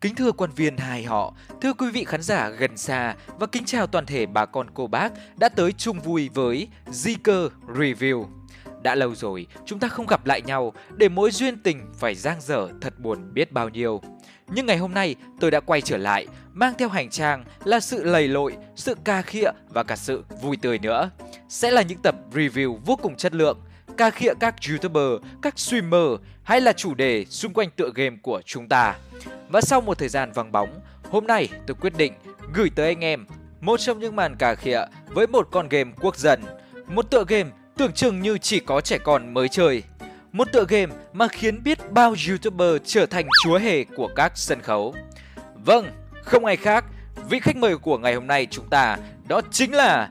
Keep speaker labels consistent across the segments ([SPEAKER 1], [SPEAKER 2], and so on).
[SPEAKER 1] Kính thưa quan viên hai họ, thưa quý vị khán giả gần xa và kính chào toàn thể bà con cô bác đã tới chung vui với Zika Review. Đã lâu rồi chúng ta không gặp lại nhau để mối duyên tình phải dang dở thật buồn biết bao nhiêu. Nhưng ngày hôm nay tôi đã quay trở lại, mang theo hành trang là sự lầy lội, sự cà khịa và cả sự vui tươi nữa. Sẽ là những tập review vô cùng chất lượng, cà khịa các YouTuber, các streamer hay là chủ đề xung quanh tựa game của chúng ta. Và sau một thời gian vắng bóng, hôm nay tôi quyết định gửi tới anh em một trong những màn cà khịa với một con game quốc dân, một tựa game tưởng chừng như chỉ có trẻ con mới chơi. Một tựa game mà khiến biết bao YouTuber trở thành chúa hề của các sân khấu. Vâng, không ai khác, vị khách mời của ngày hôm nay chúng ta đó chính là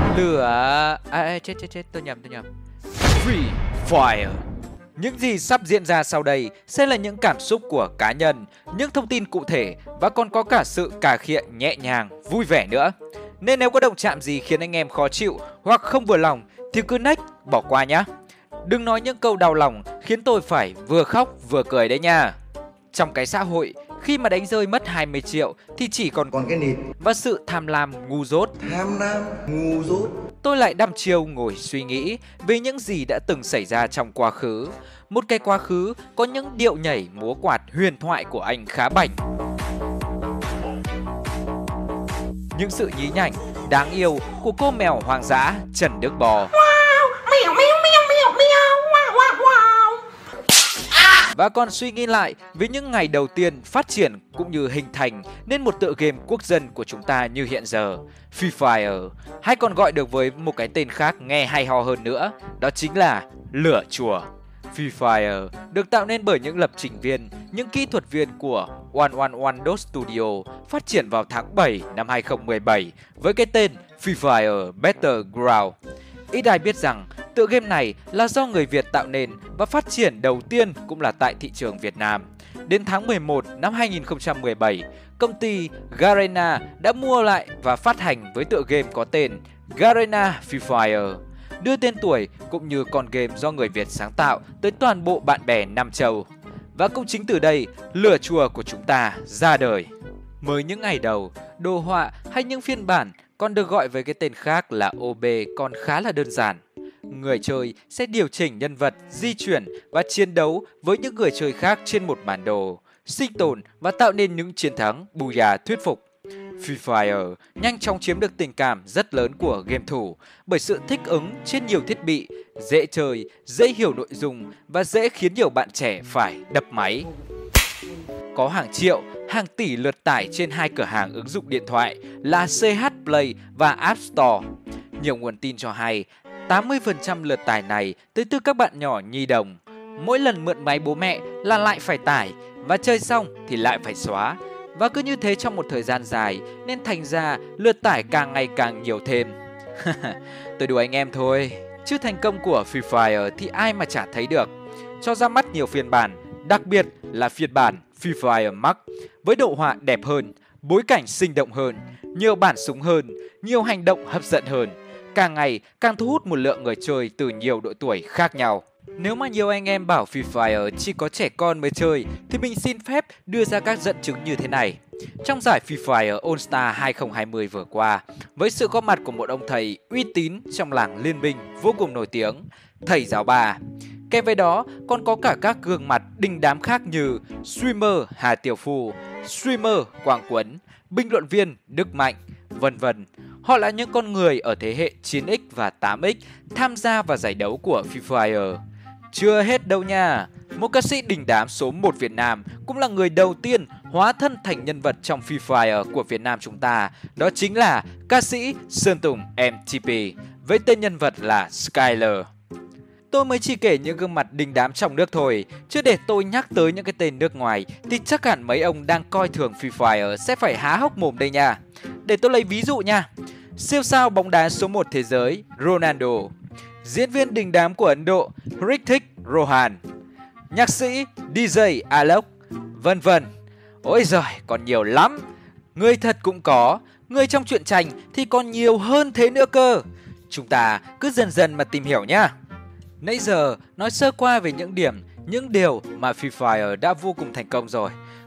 [SPEAKER 1] chết, tôi nhầm. Free Fire. Những gì sắp diễn ra sau đây sẽ là những cảm xúc của cá nhân, những thông tin cụ thể và còn có cả sự cà khịa nhẹ nhàng, vui vẻ nữa. Nên nếu có động chạm gì khiến anh em khó chịu hoặc không vừa lòng thì cứ next, bỏ qua nhé. Đừng nói những câu đau lòng khiến tôi phải vừa khóc vừa cười đấy nha. Trong cái xã hội, khi mà đánh rơi mất 20 triệu thì chỉ còn
[SPEAKER 2] cái nịt
[SPEAKER 1] và sự tham lam ngu dốt. Tôi lại đăm chiêu ngồi suy nghĩ về những gì đã từng xảy ra trong quá khứ. Một cái quá khứ có những điệu nhảy múa quạt huyền thoại của anh Khá Bảnh. Những sự nhí nhảnh, đáng yêu của cô mèo hoang dã Trần Đức Bò. Và còn suy nghĩ lại với những ngày đầu tiên phát triển cũng như hình thành nên một tựa game quốc dân của chúng ta như hiện giờ, Free Fire, hay còn gọi được với một cái tên khác nghe hay ho hơn nữa, đó chính là Lửa Chùa. Free Fire được tạo nên bởi những lập trình viên, những kỹ thuật viên của 111 Studio phát triển vào tháng 7 năm 2017 với cái tên Free Fire Battleground. Ít ai biết rằng tựa game này là do người Việt tạo nên và phát triển đầu tiên cũng là tại thị trường Việt Nam. Đến tháng 11 năm 2017, công ty Garena đã mua lại và phát hành với tựa game có tên Garena Free Fire, đưa tên tuổi cũng như con game do người Việt sáng tạo tới toàn bộ bạn bè Nam Châu. Và cũng chính từ đây, Lửa Chùa của chúng ta ra đời. Mới những ngày đầu, đồ họa hay những phiên bản còn được gọi với cái tên khác là OB còn khá là đơn giản. Người chơi sẽ điều chỉnh nhân vật, di chuyển và chiến đấu với những người chơi khác trên một bản đồ, sinh tồn và tạo nên những chiến thắng booyah thuyết phục. Free Fire nhanh chóng chiếm được tình cảm rất lớn của game thủ bởi sự thích ứng trên nhiều thiết bị, dễ chơi, dễ hiểu nội dung và dễ khiến nhiều bạn trẻ phải đập máy. Có hàng triệu, hàng tỷ lượt tải trên hai cửa hàng ứng dụng điện thoại là CH Play và App Store. Nhiều nguồn tin cho hay 80% lượt tải này tới từ các bạn nhỏ nhi đồng. Mỗi lần mượn máy bố mẹ là lại phải tải và chơi xong thì lại phải xóa. Và cứ như thế trong một thời gian dài nên thành ra lượt tải càng ngày càng nhiều thêm. Tôi đùa anh em thôi, chứ thành công của Free Fire thì ai mà chả thấy được. Cho ra mắt nhiều phiên bản, đặc biệt là phiên bản Free Fire Max với độ họa đẹp hơn, bối cảnh sinh động hơn, nhiều bản súng hơn, nhiều hành động hấp dẫn hơn. Càng ngày càng thu hút một lượng người chơi từ nhiều độ tuổi khác nhau. Nếu mà nhiều anh em bảo Free Fire chỉ có trẻ con mới chơi thì mình xin phép đưa ra các dẫn chứng như thế này. Trong giải Free Fire All Star 2020 vừa qua, với sự góp mặt của một ông thầy uy tín trong làng Liên Minh vô cùng nổi tiếng, thầy giáo bà. Kèm với đó còn có cả các gương mặt đình đám khác như streamer Hà Tiểu Phu, streamer Quang Quấn, bình luận viên Đức Mạnh, vân vân. Họ là những con người ở thế hệ 9X và 8X tham gia vào giải đấu của Free Fire. Chưa hết đâu nha, một ca sĩ đình đám số 1 Việt Nam cũng là người đầu tiên hóa thân thành nhân vật trong Free Fire của Việt Nam chúng ta. Đó chính là ca sĩ Sơn Tùng MTP với tên nhân vật là Skyler. Tôi mới chỉ kể những gương mặt đình đám trong nước thôi, chứ để tôi nhắc tới những cái tên nước ngoài thì chắc hẳn mấy ông đang coi thường Free Fire sẽ phải há hốc mồm đây nha. Để tôi lấy ví dụ nha. Siêu sao bóng đá số 1 thế giới Ronaldo, diễn viên đình đám của Ấn Độ Hrithik Roshan, nhạc sĩ DJ Alok, vân vân. Ôi giời, còn nhiều lắm. Người thật cũng có, người trong truyện tranh thì còn nhiều hơn thế nữa cơ. Chúng ta cứ dần dần mà tìm hiểu nhá. Nãy giờ nói sơ qua về những điểm, những điều mà Free Fire đã vô cùng thành công rồi.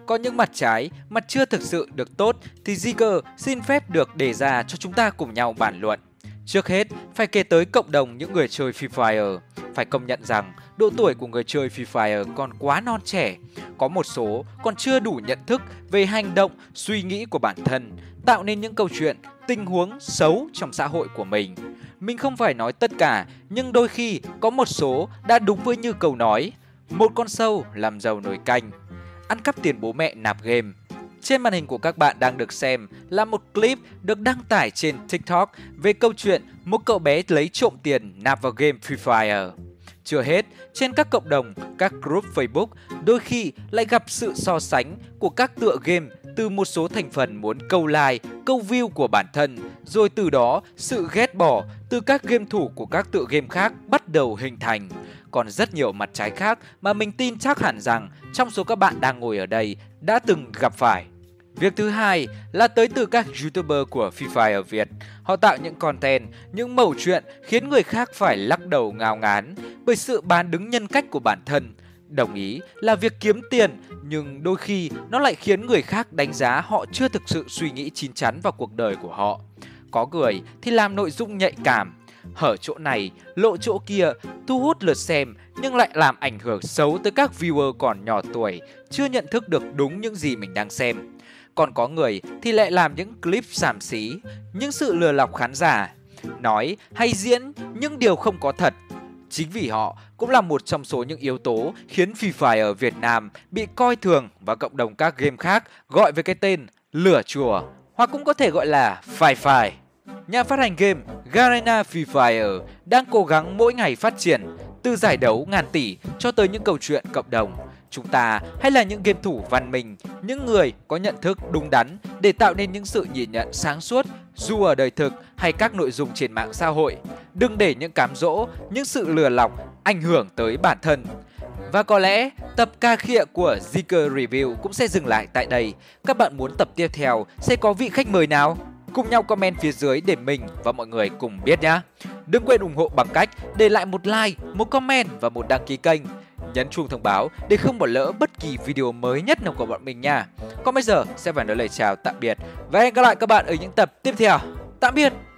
[SPEAKER 1] có những mặt trái, mặt chưa thực sự được tốt thì Ziger xin phép được đề ra cho chúng ta cùng nhau bàn luận. Trước hết, phải kể tới cộng đồng những người chơi Free Fire. Phải công nhận rằng độ tuổi của người chơi Free Fire còn quá non trẻ. Có một số còn chưa đủ nhận thức về hành động, suy nghĩ của bản thân, tạo nên những câu chuyện, tình huống xấu trong xã hội của mình. Mình không phải nói tất cả, nhưng đôi khi có một số đã đúng với như câu nói: một con sâu làm giàu nồi canh, ăn cắp tiền bố mẹ nạp game. Trên màn hình của các bạn đang được xem là một clip được đăng tải trên TikTok về câu chuyện một cậu bé lấy trộm tiền nạp vào game Free Fire. Chưa hết, trên các cộng đồng, các group Facebook đôi khi lại gặp sự so sánh của các tựa game từ một số thành phần muốn câu like, câu view của bản thân, rồi từ đó sự ghét bỏ từ các game thủ của các tựa game khác bắt đầu hình thành. Còn rất nhiều mặt trái khác mà mình tin chắc hẳn rằng trong số các bạn đang ngồi ở đây đã từng gặp phải. Việc thứ hai là tới từ các YouTuber của Free Fire Việt. Họ tạo những content, những mẩu chuyện khiến người khác phải lắc đầu ngao ngán bởi sự bán đứng nhân cách của bản thân. Đồng ý là việc kiếm tiền, nhưng đôi khi nó lại khiến người khác đánh giá họ chưa thực sự suy nghĩ chín chắn vào cuộc đời của họ. Có người thì làm nội dung nhạy cảm, hở chỗ này, lộ chỗ kia, thu hút lượt xem nhưng lại làm ảnh hưởng xấu tới các viewer còn nhỏ tuổi, chưa nhận thức được đúng những gì mình đang xem. Còn có người thì lại làm những clip xàm xí, những sự lừa lọc khán giả, nói hay diễn những điều không có thật. Chính vì họ cũng là một trong số những yếu tố khiến Free Fire ở Việt Nam bị coi thường và cộng đồng các game khác gọi với cái tên lửa chùa, hoặc cũng có thể gọi là Fire Fire. Nhà phát hành game Garena Free Fire đang cố gắng mỗi ngày phát triển, từ giải đấu ngàn tỷ cho tới những câu chuyện cộng đồng. Chúng ta hay là những game thủ văn minh, những người có nhận thức đúng đắn để tạo nên những sự nhìn nhận sáng suốt dù ở đời thực hay các nội dung trên mạng xã hội. Đừng để những cám dỗ, những sự lừa lọc ảnh hưởng tới bản thân. Và có lẽ tập ca khịa của Ziger Review cũng sẽ dừng lại tại đây. Các bạn muốn tập tiếp theo sẽ có vị khách mời nào? Cùng nhau comment phía dưới để mình và mọi người cùng biết nhé. Đừng quên ủng hộ bằng cách để lại một like, một comment và một đăng ký kênh. Nhấn chuông thông báo để không bỏ lỡ bất kỳ video mới nhất nào của bọn mình nha. Còn bây giờ sẽ phải nói lời chào tạm biệt và hẹn gặp lại các bạn ở những tập tiếp theo. Tạm biệt!